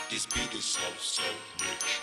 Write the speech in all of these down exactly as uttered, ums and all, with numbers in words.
This beat is so, so rich.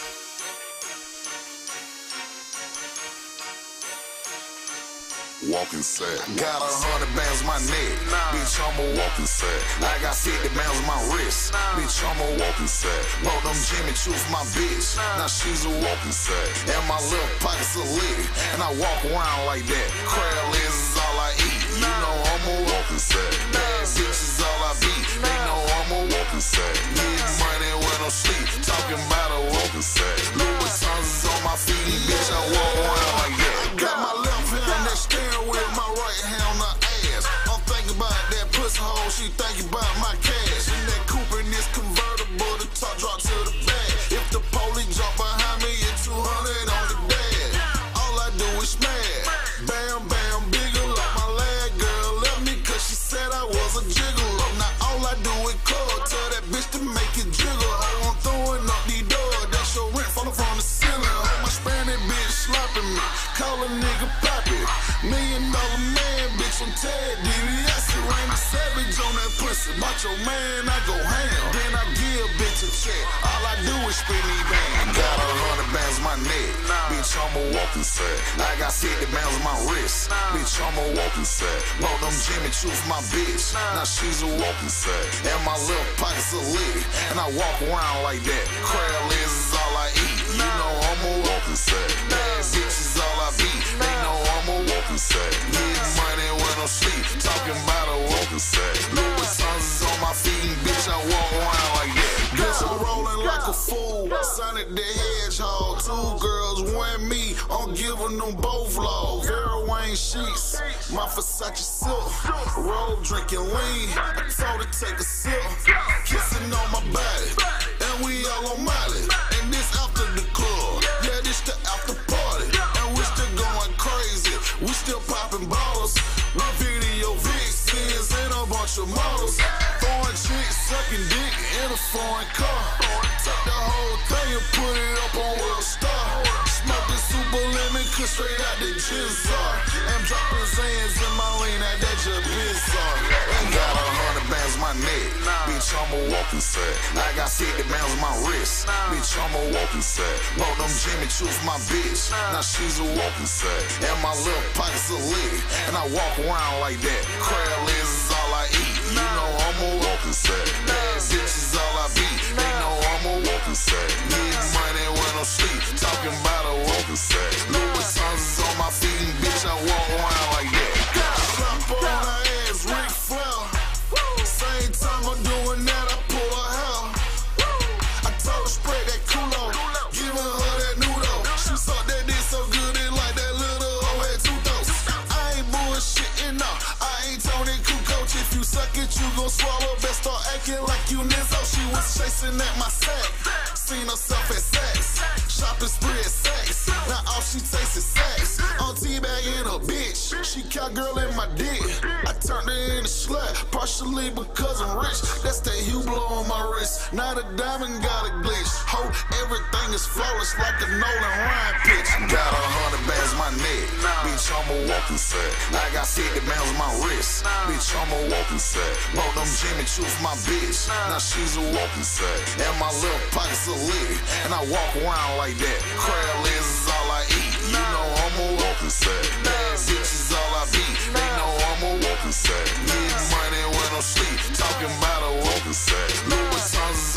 Walking sad. Got a hundred bands on my neck. Nah. Bitch, I'm a walking sad. I got fifty bands on my wrist. Nah. Bitch, I'm a walking sad. Bought them Jimmy Choo's my bitch. Nah. Now she's a walking sad. And my little pockets are lit. And I walk around like that. Crab legs is all I eat. Nah. You know I'm a walking sad. Bad bitches all I beat. Nah. They know I'm a walking sad. Need money when I'm sleep. Talking about a walking sad. Louis Vuittons is on my feet. Bitch, I walk around like that. Got my left hand that steering wheel, my right hand on her ass. I'm thinking about that pussy hole, she thinking about my cash. In that coupe in this convertible, the top drop to the back. If the police jump behind me, it's two hundred on the dash. All I do is smash. Bam, bam, bigger like my leg girl left me cause she said I was a gigolo. Now all I do is call, tell that bitch to make it jiggle. Oh, I'm throwing up these doors, that's your rent falling from the ceiling. Oh, my Spanish bitch slapping me, call a nigga poppy. Million dollar man, bitch, I'm Ted D V S. Rain a savage on that pussy. About your man, I go ham. Then I give a bitch a check. All I do is spin these bands. Got a hundred bands on my neck. Nah. Bitch, I'm a walking sad. I got fifty bands on my wrist. Nah. Bitch, I'm a walking sad. Bought them Jimmy Choo's my bitch. Nah. Now she's a walking sad. And my little pockets are lit. And I walk around like that. Crab legs is all I eat. You know I'm a walking sad. Bad bitches all I beat. They know I'm a walking sad. Need money when I'm sleep. Talking about a walking sad. Louis Vuittons is on my feet. And bitch, I walk around like that. Bitch, I'm rolling like a fool. Sonic the Hedgehog. Two girls, one me. I'm giving them both law. Vera Wang sheets. My Versace silk. Roll drinking lean. I told her take a sip. Kissing on my body. And we all on Molly. And this after the club. Yeah, this the after party. And we still going crazy. We still popping bottles. My video vixens and a bunch of models. Foreign chicks sucking dick in a foreign car. Take the whole thing and put it up on World Star. Smoking super lemon, cause straight out the Jizzar. I'm dropping Zans in my lean, that that's just bizarre. And got a hundred bands on my neck. Bitch, I'm a walking sad. I got fifty bands on my wrist. Bitch, I'm a walking sad. Bought them Jimmy Choo's my bitch. Now she's a walking sad. And my little pockets are lit. And I walk around like that. Crab legs is all I eat. You know I'm a walking sad. Bad bitches all I beat. They know I'm a walking sad. Need money when I'm sleep. Talking about a walking sad. Louis Vuittons is on my feet. And bitch, I walk around like that. Slap on her ass, Ric Flair. Same time I'm doing that, I pull her hair. I told her spread that culo. Giving her that noodle. She sucked that dick so good it like that little hoe had two throats. I ain't bullshitting now. I ain't Tony Kukoc. If you suck it, you gon' swallow. Best start acting like you Nizzo. She was chasing at my sack. Seen herself at sex. Shopping spree at sex. Now all she tastes is sex. On teabagging a bitch. She cowgirl in my dick. I turned her into slut. Partially because I'm rich. That's that Hublot on my wrist. Now the diamond got a glitch. Ho, everything is flawless like a Nolan Ryan pitch. Got a hundred bands on my neck. Bitch, I'm a walking sad. I got fifty bands on my wrist. Bitch, I'm a walking sad. Bought them Jimmy Choo's my bitch. Now she's a walking sad. And my little pockets are lit. And I walk around like that. Crab legs is all I eat. You know I'm a walking sad. Bad bitches all I beat. They know I'm a walking sad. Need money when I'm sleep. Talking about a walking sad. Louis Vuittons is